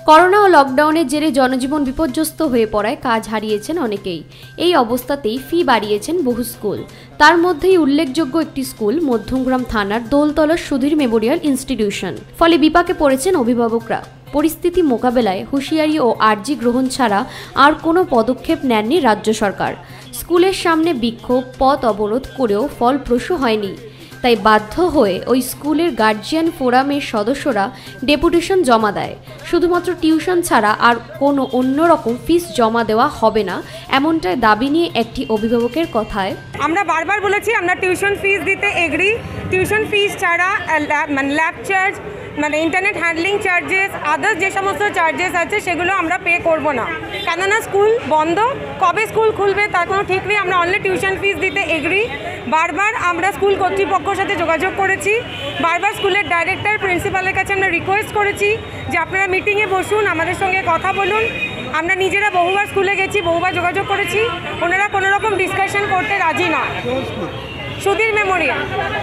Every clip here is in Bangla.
করোনা ও লকডাউনের জেরে জনজীবন বিপর্যস্ত হয়ে পড়ায় কাজ হারিয়েছেন অনেকেই। এই অবস্থাতেই ফি বাড়িয়েছেন বহু স্কুল। তার মধ্যেই উল্লেখযোগ্য একটি স্কুল মধ্যমগ্রাম থানার দোলতলা সুধীর মেমোরিয়াল ইনস্টিটিউশন। ফলে বিপাকে পড়েছেন অভিভাবকরা। পরিস্থিতি মোকাবেলায় হুঁশিয়ারি ও আর্জি গ্রহণ ছাড়া আর কোনো পদক্ষেপ নেননি রাজ্য সরকার। স্কুলের সামনে বিক্ষোভ, পথ অবরোধ করেও ফলপ্রসূ হয়নি। তাই বাধ্য হয়ে ওই স্কুলের গার্জিয়ান ফোরামের সদস্যরা ডেপুটেশন জমা দেয়। শুধুমাত্র টিউশন ছাড়া আর কোনো অন্যরকম ফিস জমা দেওয়া হবে না, এমনটাই দাবি নিয়ে একটি অভিভাবকের কথায়, আমরা বারবার বলেছি আমরা টিউশন ফিস দিতে এগ্রি। টিউশন ফিস ছাড়া lab charge, internet handling charges, others যে সমস্ত চার্জেস আছে সেগুলো আমরা পে করব না। কেননা স্কুল বন্ধ, কবে স্কুল খুলবে তার কোনো ঠিক নেই। আমরা অনলি টিউশন ফিস দিতে এগ্রি। বারবার আমরা স্কুল কর্তৃপক্ষের সাথে যোগাযোগ করেছি, বারবার স্কুলের ডাইরেক্টর, প্রিন্সিপালের কাছে আমরা রিকোয়েস্ট করেছি যে আপনারা মিটিংয়ে বসুন, আমাদের সঙ্গে কথা বলুন। আমরা নিজেরা বহুবার স্কুলে গেছি, বহুবার যোগাযোগ করেছি, ওনারা কোনো রকম ডিসকাশন করতে রাজি না। সুধীর মেমোরিয়াল।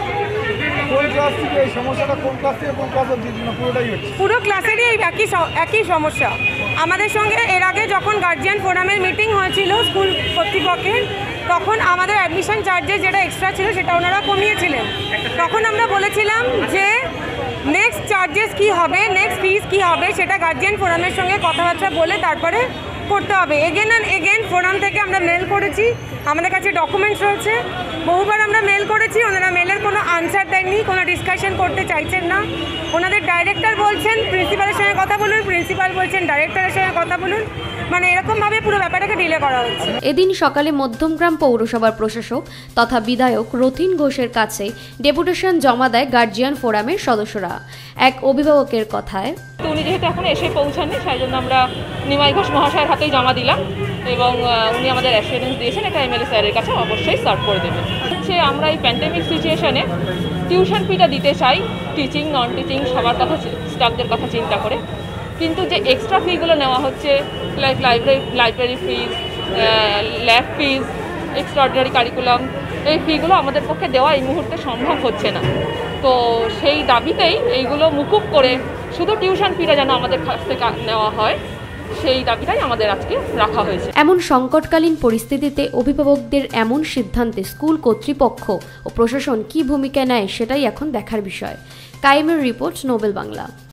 পুরো ক্লাসেরই একই সমস্যা। আমাদের সঙ্গে এর আগে যখন গার্জিয়ান ফোরামের মিটিং হয়েছিল স্কুল কর্তৃপক্ষের, তখন আমাদের অ্যাডমিশন চার্জেস যেটা এক্সট্রা ছিল সেটা ওনারা কমিয়েছিলেন। তখন আমরা বলেছিলাম যে নেক্সট চার্জেস কী হবে, নেক্সট ফিস কী হবে সেটা গার্জিয়ান ফোরামের সঙ্গে কথাবার্তা বলে তারপরে করতে হবে। এগেন অ্যান্ড এগেন ফোরাম থেকে আমরা মেল করেছি, আমাদের কাছে ডকুমেন্টস রয়েছে, বহুবার আমরা মেল করেছি, ওনারা মেলের কোনো আনসার দেননি, কোনো ডিসকাশন করতে চাইছেন না। ওনাদের ডাইরেক্টর বলছেন প্রিন্সিপালের সঙ্গে কথা বলুন, প্রিন্সিপাল বলছেন ডাইরেক্টরের সঙ্গে কথা বলুন, এরকমভাবে পুরো ব্যাপারটাকে ডিলে করা হচ্ছে। এদিন সকালে মধ্যমগ্রাম পৌরসভার প্রশাসক তথা বিধায়ক রথীন ঘোষের কাছে ডেপুটেশন জমা দেয় গার্জিয়ান ফোরামের সদস্যরা। এক অভিভাবকের কথায়, উনি যেহেতু এখন এসে পৌঁছাননি, সেই জন্য আমরা নিমাই ঘোষ মহাশয়ের হাতেই জমা দিলাম এবং উনি আমাদের অ্যাসুরেন্স দিয়েছেন এটা এমএলএ স্যারের কাছে অবশ্যই সার্ভ করে দেবেন। হচ্ছে আমরা এই প্যান্ডেমিক সিচুয়েশনে টিউশন ফিটা দিতে চাই, টিচিং নন টিচিং সবার কথা, স্টাফদের কথা চিন্তা করে, কিন্তু যে এক্সট্রা ফিগুলো নেওয়া হচ্ছে like library fees, lab fees, extraordinary curriculum, এই ফিগুলো আমাদের পক্ষে দেওয়া এই মুহূর্তে সম্ভব হচ্ছে না। তো সেই দাবিতেই এইগুলো মুকুব করে শুধু টিউশন ফিটা যেন আমাদের কাছ থেকে নেওয়া হয়, সেই দাবিটাই আমাদের আজকে রাখা হয়েছে। এমন সংকটকালীন পরিস্থিতিতে অভিভাবকদের এমন সিদ্ধান্তে স্কুল কর্তৃপক্ষ ও প্রশাসন কী ভূমিকা নেয় সেটাই এখন দেখার বিষয়। কায়েমের রিপোর্ট, নোবেল বাংলা।